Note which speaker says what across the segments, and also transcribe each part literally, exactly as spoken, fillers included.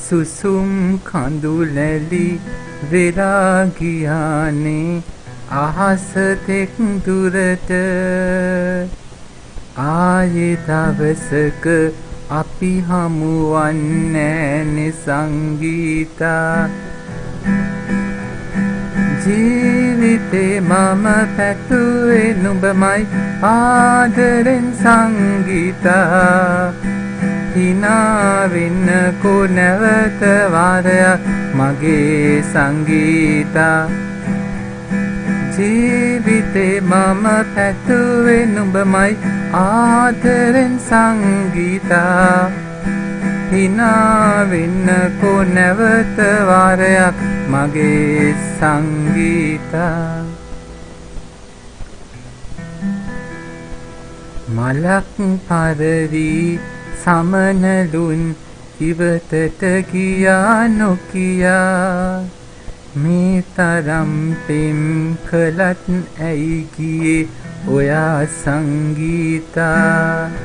Speaker 1: සුසුම් කඳුලැලි වෙලා ගියානේ අහස තෙක් දුරට. ආයේ දවසක අපි හමුවන්නේ සංගීතා. ජීවිතේ මම පැතුවේ නුඹමයි ආදරෙන් සංගීතා. හිනාවෙන්න කෝ නැවත වාරයක් මගේ සංගීතා. ජීවිතේ මම පැතුවේ නුඹමයි ආදරෙන් සංගීතා. හිනාවෙන්න කෝ නැවත වාරයක් මගේ සංගීතා. මලක් පරවි සමනලුන් ඉවතට ගියා නොකියා. මේ තරම් පෙම් කළත් ඇයි ගියේ ඔයා සංගීතා.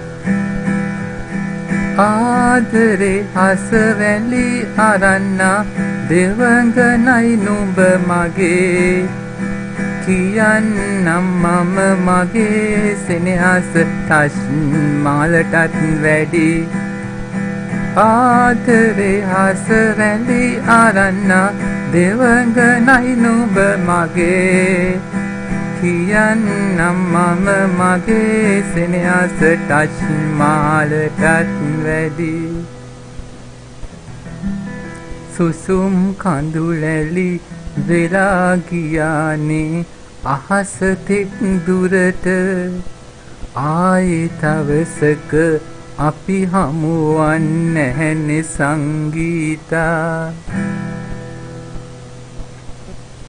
Speaker 1: ආදරේ හසවැලි අරන්නා දෙවඟනයි නුඹ මගේ. කියන්නම් මම මගේ සෙනෙහස ටච් මාලටත් වැඩි. ආදරේ හසවැලි අරන්නා දෙවඟනයි නුඹ මගේ. කියන්නම් මම මගේ සෙනෙහස ටච් මාලටත් වැඩි. සුසුම් කඳුලැලි වෙලා ගියානේ අහස තෙක් දුරට. ආයේ දවසක අපි හමුවන්නේ සංගීතා.